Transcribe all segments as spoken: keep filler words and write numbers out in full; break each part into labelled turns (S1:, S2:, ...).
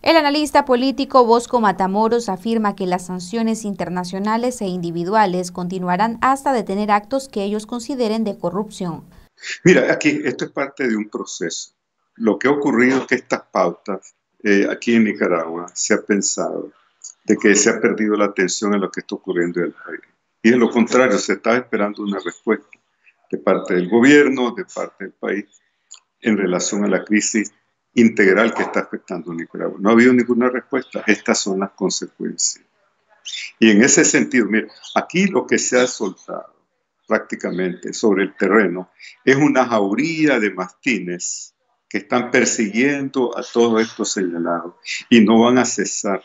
S1: El analista político Bosco Matamoros afirma que las sanciones internacionales e individuales continuarán hasta detener actos que ellos consideren de corrupción.
S2: Mira, aquí esto es parte de un proceso. Lo que ha ocurrido es que estas pautas, eh, aquí en Nicaragua, se ha pensado de que se ha perdido la atención en lo que está ocurriendo en el país. Y en lo contrario, se estaba esperando una respuesta de parte del gobierno, de parte del país, en relación a la crisis integral que está afectando a Nicaragua. No ha habido ninguna respuesta. Estas son las consecuencias. Y en ese sentido, mira, aquí lo que se ha soltado prácticamente sobre el terreno es una jauría de mastines que están persiguiendo a todos estos señalados y no van a cesar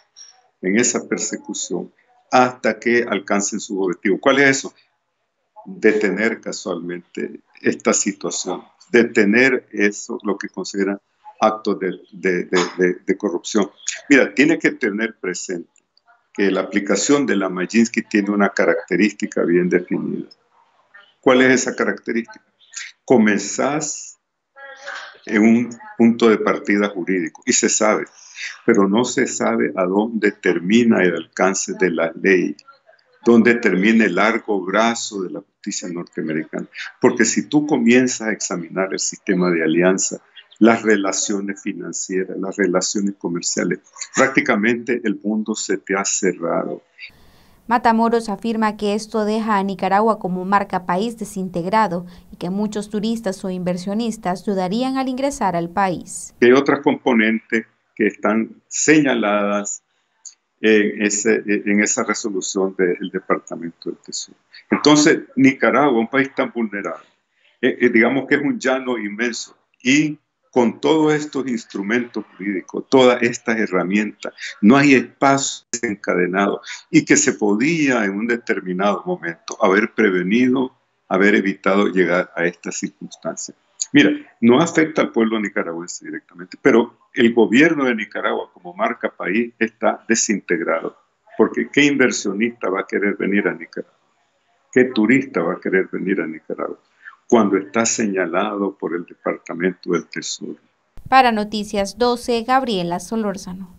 S2: en esa persecución hasta que alcancen su objetivo. ¿Cuál es eso? Detener casualmente esta situación, detener eso, lo que consideran actos de, de, de, de, de corrupción. Mira, tiene que tener presente que la aplicación de la Maginski tiene una característica bien definida. ¿Cuál es esa característica? Comenzás en un punto de partida jurídico y se sabe, pero no se sabe a dónde termina el alcance de la ley, dónde termina el largo brazo de la justicia norteamericana. Porque si tú comienzas a examinar el sistema de alianza, las relaciones financieras, las relaciones comerciales, prácticamente el mundo se te ha cerrado.
S1: Matamoros afirma que esto deja a Nicaragua como marca país desintegrado y que muchos turistas o inversionistas dudarían al ingresar al país.
S2: Hay otras componentes que están señaladas en, ese, en esa resolución del Departamento del Tesoro. Entonces, Nicaragua, un país tan vulnerable, eh, eh, digamos que es un llano inmenso y con todos estos instrumentos jurídicos, todas estas herramientas, no hay espacio desencadenado y que se podía en un determinado momento haber prevenido, haber evitado llegar a estas circunstancias. Mira, no afecta al pueblo nicaragüense directamente, pero el gobierno de Nicaragua como marca país está desintegrado, porque ¿qué inversionista va a querer venir a Nicaragua? ¿Qué turista va a querer venir a Nicaragua cuando está señalado por el Departamento del Tesoro?
S1: Para Noticias doce, Gabriela Solórzano.